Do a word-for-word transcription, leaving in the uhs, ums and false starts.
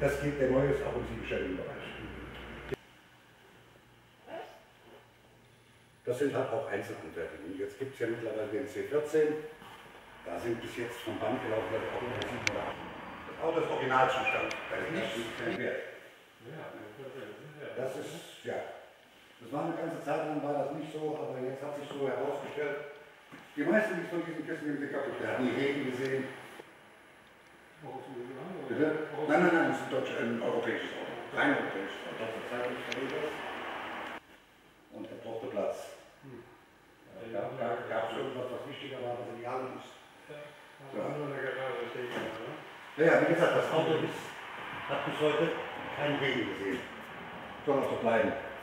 Das geht der neue ab und siebenstelligen Bereich. Das sind halt auch Einzelanfertigungen. Jetzt gibt es ja mittlerweile den C vierzehn. Da sind bis jetzt vom Band gelaufen, glaube ich, auch nur sieben oder acht. Das Auto ist Originalzustand. Da ist nichts kein Wert. Das ist, ja. Das war eine ganze Zeit lang, war das nicht so, aber jetzt hat sich so herausgestellt. Die meisten von diesen Kisten sind kaputt. Der hat nie Regen gesehen. Bitte? Nein, nein, nein, das ist ein, deutsches, ein europäisches Auto. Rein europäisches Auto. Und er brauchte Platz. Da gab es irgendwas, was wichtiger war, was egal ist. Ja. Ja, ja, wie gesagt, das Auto ist, hat bis heute keinen Regen gesehen. Soll auch so bleiben.